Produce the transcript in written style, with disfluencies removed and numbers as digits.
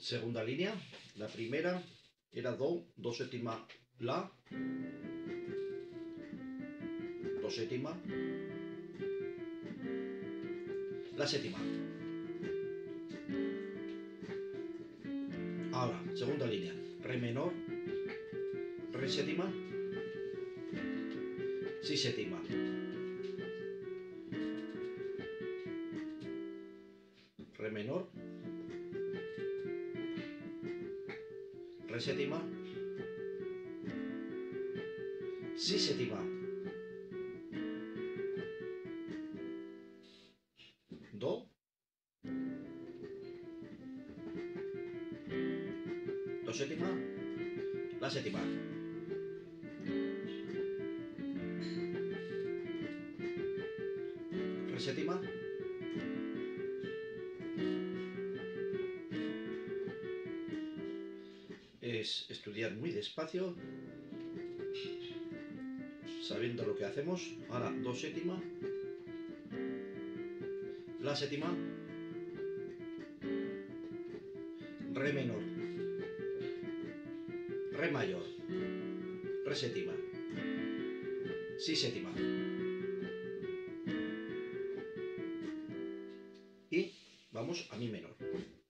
Segunda línea, la primera era do, do séptima, la, do séptima, la séptima. Ahora, segunda línea, re menor, re séptima, si séptima. Re menor, re séptima, si séptima. Do, do séptima, la séptima. Re séptima, es estudiar muy despacio, sabiendo lo que hacemos. Ahora, do séptima, la séptima, re menor, re mayor, re séptima, si séptima. Y vamos a mi menor.